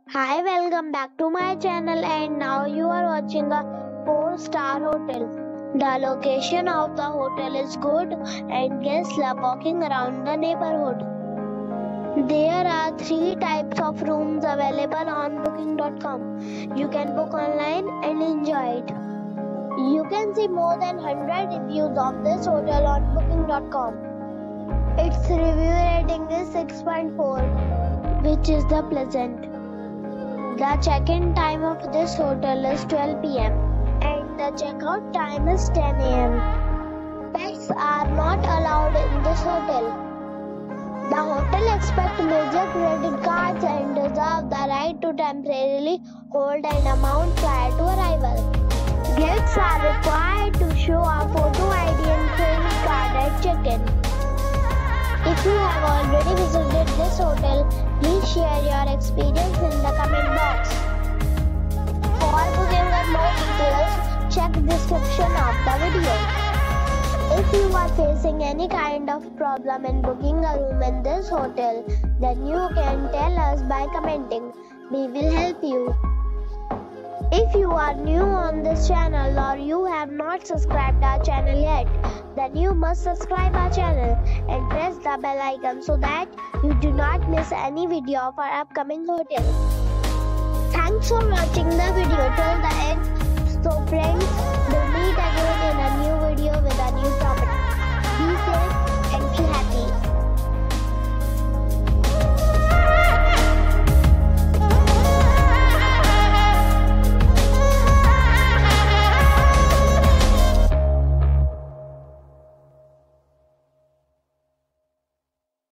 Hi, welcome back to my channel, and now you are watching a 4-star hotel. The location of the hotel is good and guests love walking around the neighborhood. There are 3 types of rooms available on booking.com. You can book online and enjoy it. You can see more than 100 reviews of this hotel on booking.com. Its review rating is 6.4, which is the pleasant. The check-in time of this hotel is 12 p.m. and the check-out time is 10 a.m. Pets are not allowed in this hotel. The hotel accepts major credit cards and reserves the right to temporarily hold an amount prior to arrival. Guests are required to show a photo ID and credit card at check-in. If you have already visited this hotel, please share your experience in the comment box. For booking or more details, check the description of the video. If you are facing any kind of problem in booking a room in this hotel, then you can tell us by commenting. We will help you. If you are new on this channel or you have not subscribed our channel yet, then you must subscribe our channel and press the bell icon so that you do not miss any video of our upcoming hotel. Thanks for watching the video till the end. So friends, we'll meet again in a new video with a new topic.